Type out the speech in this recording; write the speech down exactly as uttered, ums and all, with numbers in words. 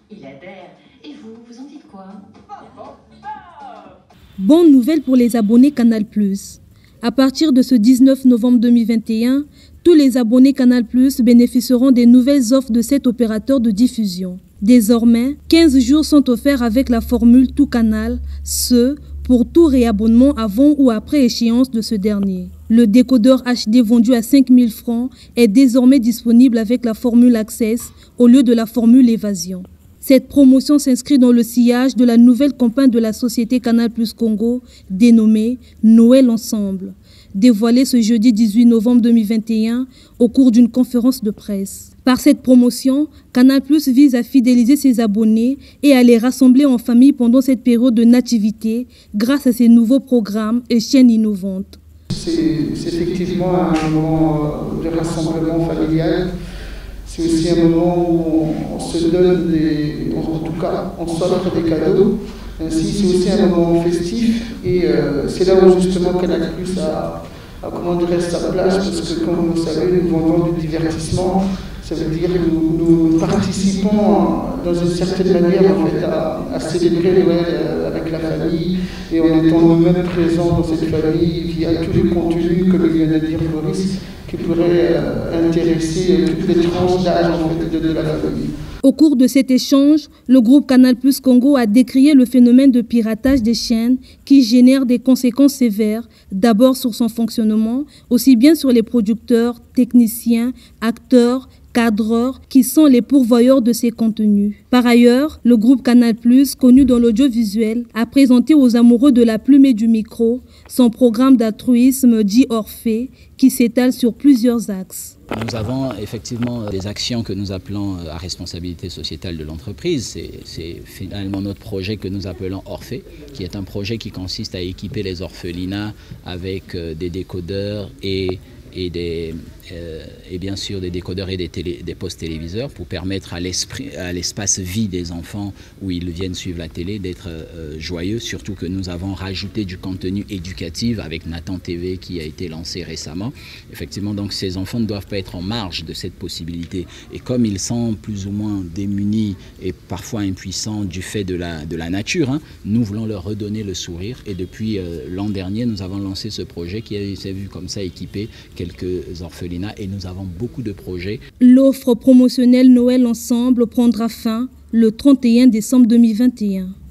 Il adhère. Et vous, vous en dites quoi? Bonne nouvelle pour les abonnés Canal plus. À partir de ce dix-neuf novembre deux mille vingt et un, tous les abonnés Canal plus bénéficieront des nouvelles offres de cet opérateur de diffusion. Désormais, quinze jours sont offerts avec la formule Tout Canal, ce pour tout réabonnement avant ou après échéance de ce dernier. Le décodeur H D vendu à cinq mille francs est désormais disponible avec la formule Access au lieu de la formule Évasion. Cette promotion s'inscrit dans le sillage de la nouvelle campagne de la société Canal plus Congo dénommée Noël Ensemble, dévoilée ce jeudi dix-huit novembre deux mille vingt et un au cours d'une conférence de presse. Par cette promotion, Canal plus vise à fidéliser ses abonnés et à les rassembler en famille pendant cette période de nativité grâce à ses nouveaux programmes et chaînes innovantes. C'est effectivement un moment de rassemblement familial. C'est aussi un moment où on se donne des, en tout cas, on s'offre des cadeaux. Ainsi, c'est aussi un moment festif et euh, c'est là où justement Canal plus a, a comment dirais, sa place, parce que comme vous savez, nous vendons du divertissement. Ça veut dire que nous, nous participons dans une certaine manière en fait, à, à célébrer Noël avec la famille et en étant nous-mêmes présents dans cette famille via tous les contenus, comme il vient de dire Boris, qui pourraient euh, intéresser toutes les tranches d'âge en fait, de, de la famille. Au cours de cet échange, le groupe Canal plus Congo a décrié le phénomène de piratage des chaînes qui génère des conséquences sévères, d'abord sur son fonctionnement, aussi bien sur les producteurs, techniciens, acteurs, cadreurs qui sont les pourvoyeurs de ces contenus. Par ailleurs, le groupe Canal plus, connu dans l'audiovisuel, a présenté aux amoureux de la plume et du micro son programme d'altruisme dit Orphée qui s'étale sur plusieurs axes. Nous avons effectivement des actions que nous appelons à responsabilité sociétale de l'entreprise. C'est finalement notre projet que nous appelons Orphée, qui est un projet qui consiste à équiper les orphelinats avec des décodeurs et Et, des, euh, et bien sûr des décodeurs et des, télé, des postes téléviseurs pour permettre à l'espace vie des enfants où ils viennent suivre la télé d'être euh, joyeux, surtout que nous avons rajouté du contenu éducatif avec Nathan T V qui a été lancé récemment. Effectivement, donc ces enfants ne doivent pas être en marge de cette possibilité. Et comme ils sont plus ou moins démunis et parfois impuissants du fait de la, de la nature, hein, nous voulons leur redonner le sourire. Et depuis euh, l'an dernier, nous avons lancé ce projet qui s'est vu comme ça équipé quelques orphelinats et nous avons beaucoup de projets. L'offre promotionnelle Noël Ensemble prendra fin le trente et un décembre deux mille vingt et un.